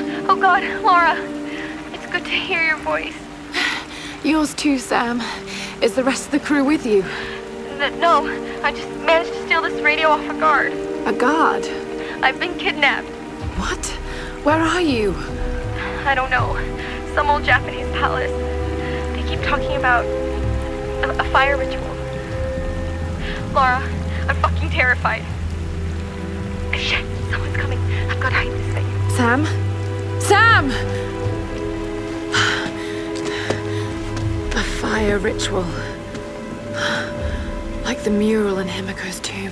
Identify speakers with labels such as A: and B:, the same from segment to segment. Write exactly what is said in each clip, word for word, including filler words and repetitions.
A: Oh God, Lara. It's good to hear your voice.
B: Yours too, Sam. Is the rest of the crew with you?
A: N no, I just managed to steal this radio off a guard.
B: A guard?
A: I've been kidnapped.
B: What? Where are you?
A: I don't know. Some old Japanese palace. They keep talking about a, a fire ritual. Lara, I'm fucking terrified. Shit, someone's coming. I've got to hide this thing.
B: Sam? Sam! A fire ritual. Like the mural in Himiko's tomb.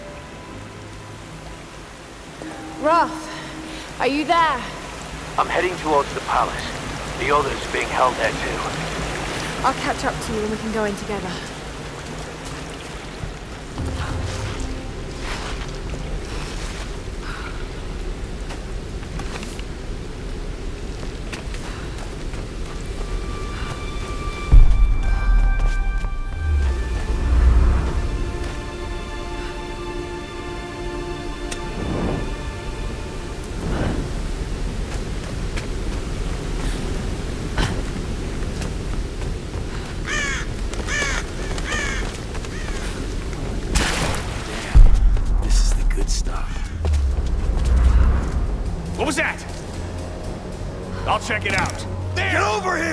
B: Roth, are you there?
C: I'm heading towards the palace. The others being held there too.
B: I'll catch up to you and we can go in together.
D: Check it out.
E: There. Get over here!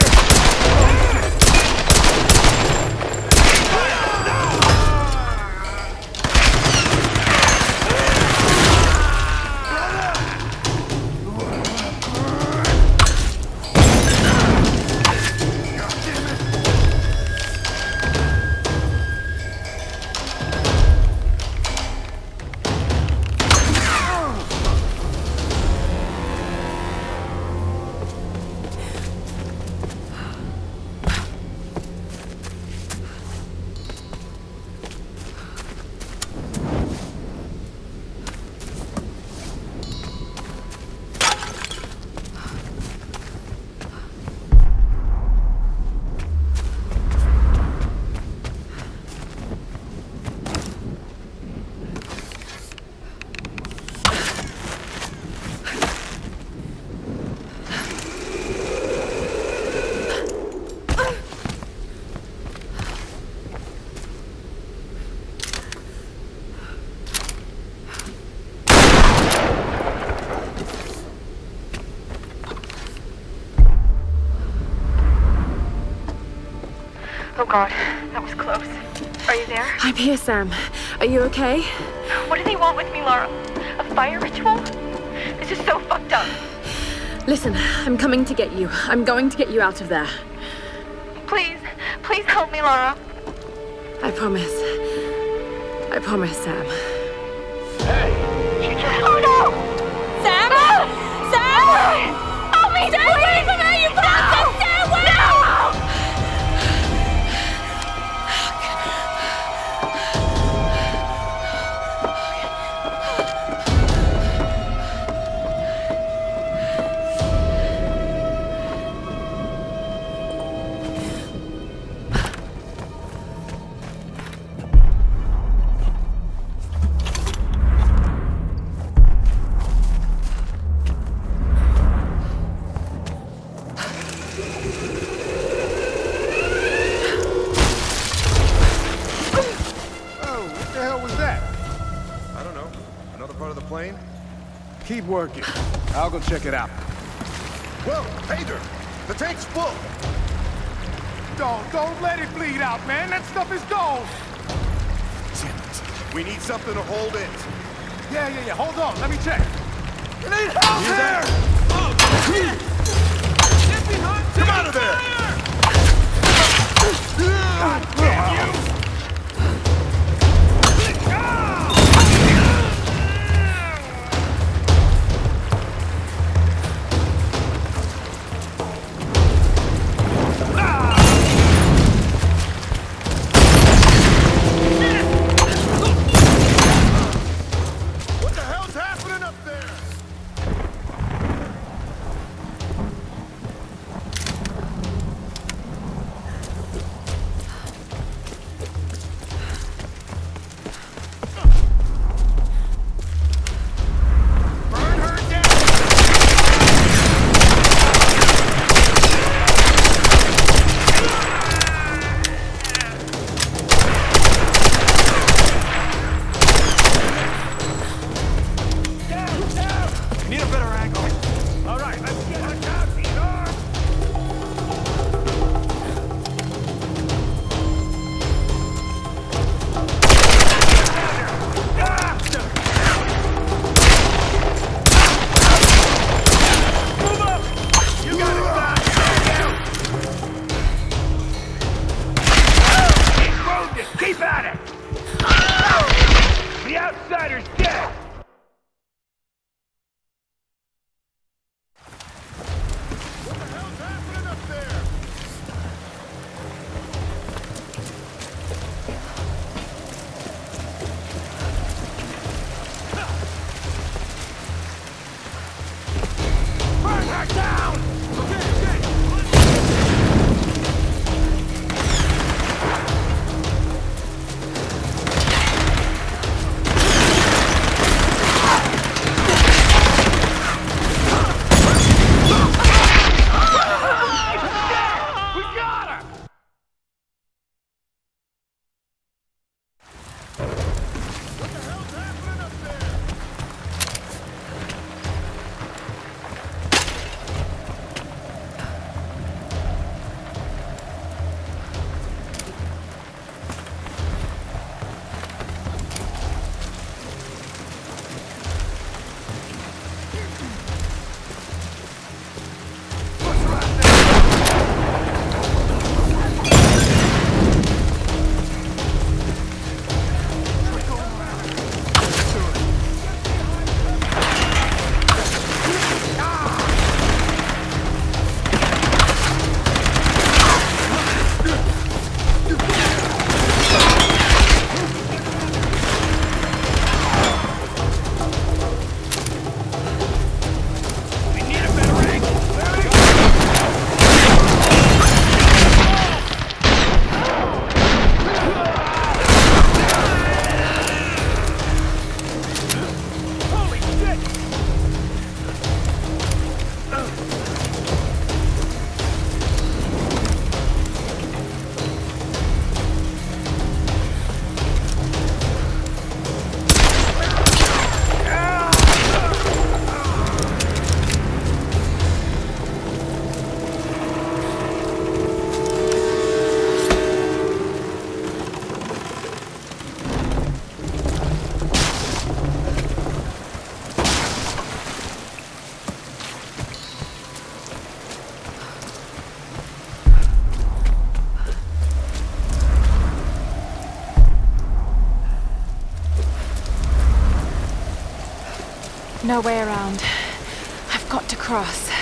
A: Oh God, that was close. Are you there?
B: I'm here, Sam. Are you okay?
A: What do they want with me, Lara? A fire ritual? This is so fucked up.
B: Listen, I'm coming to get you. I'm going to get you out of there.
A: Please, please help me, Lara.
B: I promise. I promise, Sam.
C: Hey, she just...
A: Oh no!
B: Sam?
A: No!
B: Sam!
A: Help me,
B: Stay
A: please!
B: away from her, you bastard! Stay away!
A: No!
E: Keep working. I'll go check it out.
F: Whoa, Hader! The tank's full!
E: Don't, don't let it bleed out, man! That stuff is gold!
F: Damn it. We need something to hold it.
E: Yeah, yeah, yeah. Hold on. Let me check.
F: You need help
E: You
F: here!
E: Oh,
F: Get behind! Come out of there! God damn you!
B: No way around. I've got to cross.